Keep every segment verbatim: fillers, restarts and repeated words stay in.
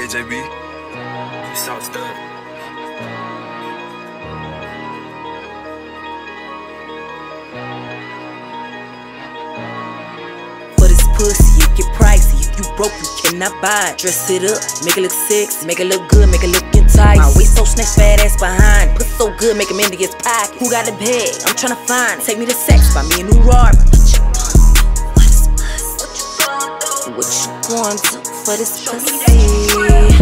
J B. You sound stud. For this pussy, it get pricey. If you broke, you cannot buy it. Dress it up, make it look sexy, make it look good, make it look enticing. My waist so snatch, fat ass behind. Put so good, make him into his pocket. Who got the bag? I'm tryna find it. Take me to sex, buy me a new Rari. What you going to do for this pussy?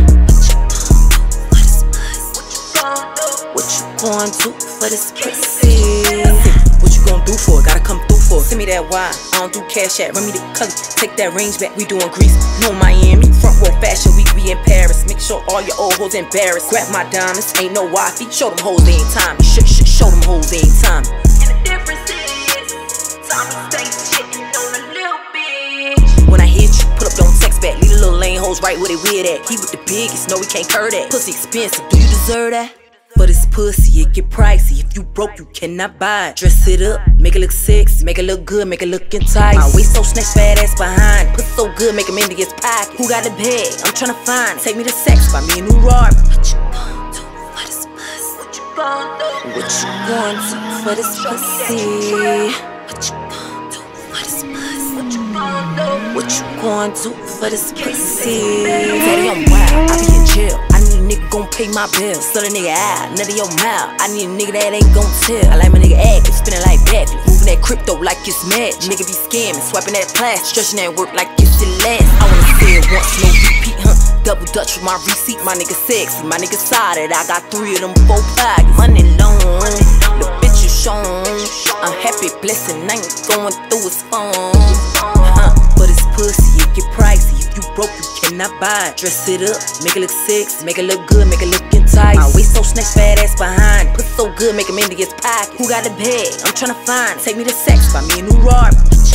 What you going to do for this pussy? What you gon' do for it? Gotta come through for it. Send me that wire, I don't do cash app. Run me the color, take that range back. We doing Greece, no Miami. Front row fashion week, we in Paris. Make sure all your old hoes embarrassed. Grab my diamonds, ain't no wifey. Show them hoes they ain't time. Sh sh show them hoes they ain't time. And the difference is, Tommy stays shitting on a little bitch. When I hit you, pull up, don't text back. Leave the little lane hoes right where they weird at. He with the biggest, no he can't curve that. Pussy expensive, do you deserve that? For this pussy, it get pricey. If you broke, you cannot buy it. Dress it up, make it look sexy, make it look good, make it look enticing. My waist so snatch, fat ass behind. Put so good, make him into his pocket. Who got the bag? I'm tryna find it. Take me to sex, buy me a new Rari. What you gon' do for this pussy? What you gon' do? What you gon' do for this pussy? What you gon' do for this pussy? What you gon' do? What you gon' do for this pussy? Daddy, I'm wild, I be in jail. I need a nigga gon' pay my bills. Sell a nigga out, none of your mouth. I need a nigga that ain't gon' tell. I like my nigga active, spinning like backflip. Moving that crypto like it's magic. Nigga be scamming, swiping that plastic. Stretching that work like it's the last. I wanna say it once, no repeat, huh? Double Dutch with my receipt. My nigga sexy, my nigga solid. I got three of them four pockets. Money long, the bitch you shown. I'm happy, blessing, I ain't going through his phone. Huh? For this pussy, it get pricey. If you broke, you cannot buy it. Dress it up, make it look sexy, make it look good, make it look enticing. My waist so snatch, fat ass behind. Put so good, make him into his pocket. Who got the bag? I'm tryna find it. Take me to sex, buy me a new Rari.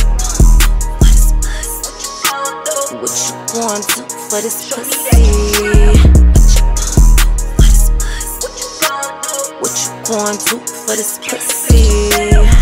What you gon' do for this pussy? What you gon' do for this pussy?